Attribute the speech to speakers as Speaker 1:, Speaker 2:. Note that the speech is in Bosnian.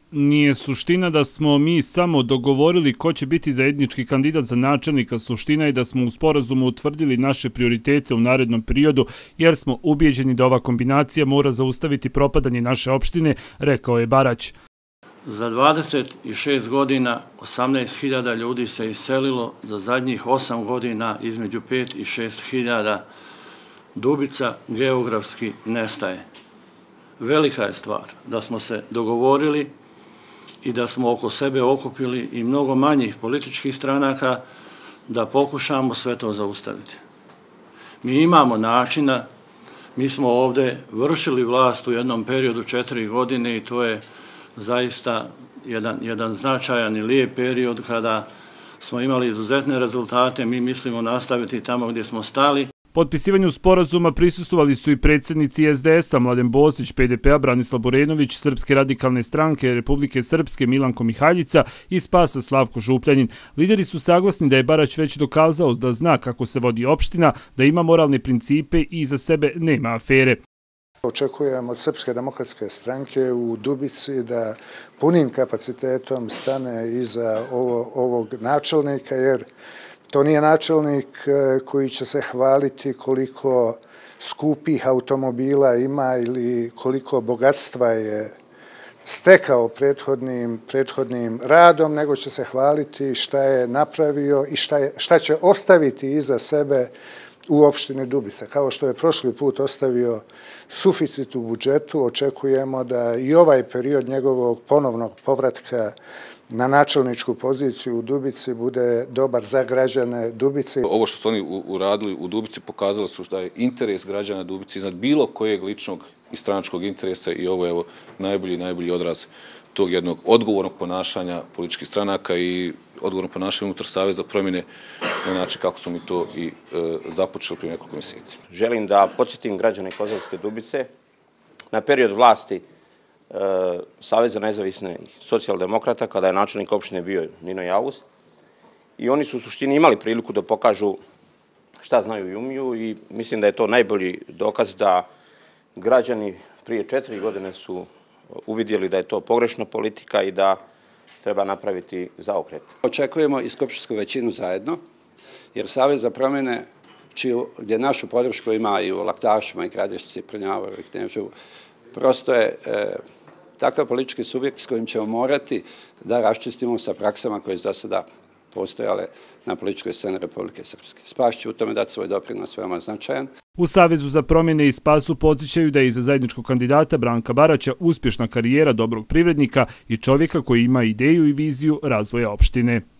Speaker 1: Nije suština da smo mi samo dogovorili ko će biti zajednički kandidat za načelnika. Suština je da smo u sporazumu utvrdili naše prioritete u narednom periodu, jer smo ubijeđeni da ova kombinacija mora zaustaviti propadanje naše opštine, rekao je Barać.
Speaker 2: Za 26 godina 18.000 ljudi se iselilo, za zadnjih 8 godina između 5 i 6.000 Dubica geografski nestaje. Velika je stvar da smo se dogovorili i da smo oko sebe okupili i mnogo manjih političkih stranaka da pokušamo sve to zaustaviti. Mi imamo načina, mi smo ovdje vršili vlast u jednom periodu 4 godine i to je zaista jedan značajan i lijep period kada smo imali izuzetne rezultate. Mi mislimo nastaviti tamo gdje smo stali.
Speaker 1: Potpisivanju sporazuma prisustvovali su i predsjednici SDS-a Mladen Bosić, PDP-a Branislav Borenović, Srpske radikalne stranke Republike Srpske Milanko Mihaljica i Spasa Slavko Župljanin. Lideri su saglasni da je Barać već dokazao da zna kako se vodi opština, da ima moralne principe i iza sebe nema afere.
Speaker 3: Očekujemo od Srpske demokratske stranke u Dubici da punim kapacitetom stane iza ovog načelnika, jer to nije načelnik koji će se hvaliti koliko skupih automobila ima ili koliko bogatstva je stekao prethodnim radom, nego će se hvaliti šta je napravio i šta će ostaviti iza sebe u opštini Dubica. Kao što je prošli put ostavio suficit u budžetu, očekujemo da i ovaj period njegovog ponovnog povratka na načelničku poziciju u Dubici bude dobar za građane Dubice.
Speaker 4: Ovo što su oni uradili u Dubici pokazalo su da je interes građana Dubice iznad bilo kojeg ličnog i stranačkog interesa i ovo je najbolji odraz tog jednog odgovornog ponašanja političkih stranaka i odgovornog ponašanja unutar Saveza promjene na način kako smo mi to i započeli prije nekoliko mjeseci.
Speaker 5: Želim da podsjetim građane Kozarske Dubice na period vlasti Saveza nezavisnih socijaldemokrata, kada je načelnik opštine bio Nino Javus, i oni su u suštini imali priliku da pokažu šta znaju i umiju i mislim da je to najbolji dokaz da građani prije 4 godine su uvidjeli da je to pogrešna politika i da treba napraviti zaokret.
Speaker 6: Očekujemo i skupštinsku većinu zajedno, jer Savez za promjene, gdje našu podršku ima i u Laktašima, i Gradišci, Prnjavoru i Knježevu, prosto je takav politički subjekt s kojim ćemo morati da raščistimo sa praksama koje su do sada postojale na političkoj sceni Republike Srpske. Spas će u tome dati svoj doprinos veoma značajan.
Speaker 1: U Savezu za promjene i Spasu podsjećaju da je iza zajedničkog kandidata Branka Baraća uspješna karijera dobrog privrednika i čovjeka koji ima ideju i viziju razvoja opštine.